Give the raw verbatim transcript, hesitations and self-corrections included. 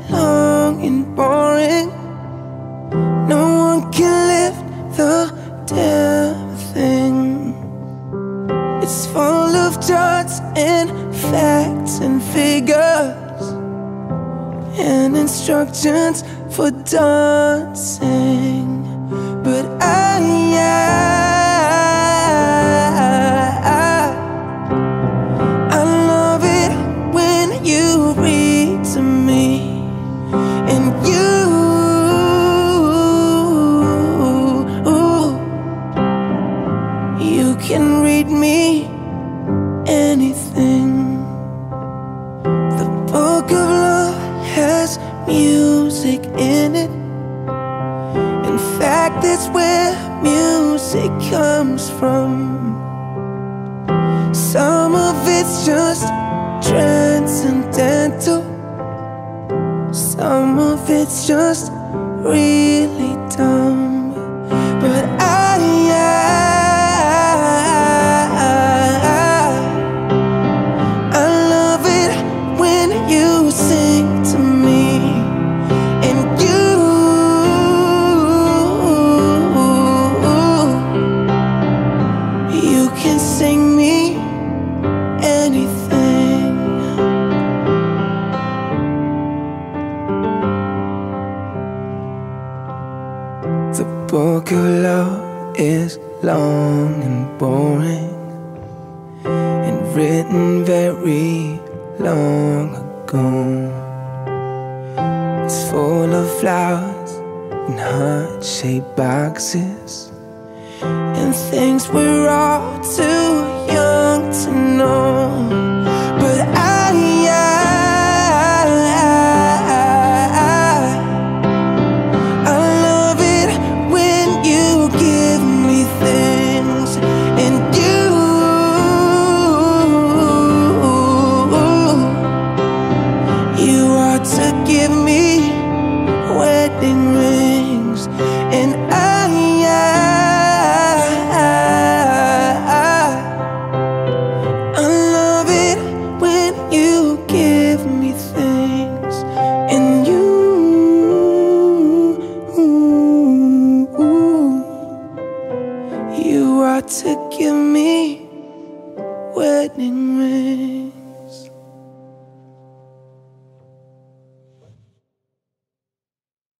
long and boring. No one can lift the damn thing. It's full of charts and facts and figures and instructions for dancing. But I, I, I love it when you read to me, and you, you can read me anything. The book of love has music in it. In fact, that's where music comes from. Some of it's just transcendental, some of it's just really dumb. But I, I, I love it when you sing to me, and you, you can sing me anything. The book of love is long and boring, and written very long ago. It's full of flowers and heart-shaped boxes and things we're all too young to know.